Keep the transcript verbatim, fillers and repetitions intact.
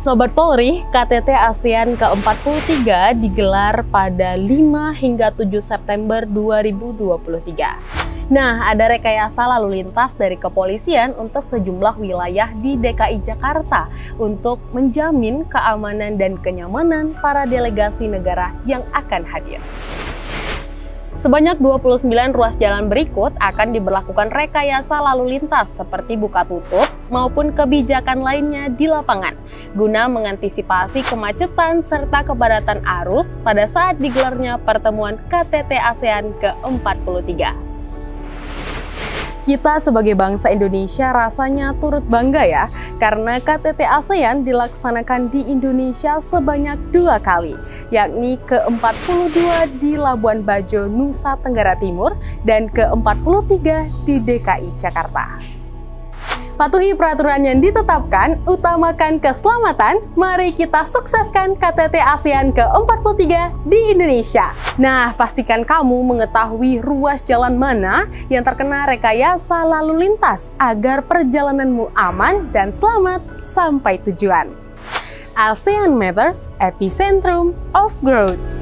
Sobat Polri, K T T ASEAN ke empat puluh tiga digelar pada lima hingga tujuh September dua ribu dua puluh tiga. Nah, ada rekayasa lalu lintas dari kepolisian untuk sejumlah wilayah di D K I Jakarta untuk menjamin keamanan dan kenyamanan para delegasi negara yang akan hadir. Sebanyak dua puluh sembilan ruas jalan berikut akan diberlakukan rekayasa lalu lintas seperti buka tutup maupun kebijakan lainnya di lapangan, guna mengantisipasi kemacetan serta kepadatan arus pada saat digelarnya pertemuan K T T ASEAN ke empat puluh tiga. Kita sebagai bangsa Indonesia rasanya turut bangga ya, karena K T T ASEAN dilaksanakan di Indonesia sebanyak dua kali, yakni ke empat puluh dua di Labuan Bajo, Nusa Tenggara Timur, dan ke empat puluh tiga di D K I Jakarta. Patuhi peraturan yang ditetapkan, utamakan keselamatan, mari kita sukseskan K T T ASEAN ke empat puluh tiga di Indonesia. Nah, pastikan kamu mengetahui ruas jalan mana yang terkena rekayasa lalu lintas agar perjalananmu aman dan selamat sampai tujuan. ASEAN Matters, Epicentrum of Growth.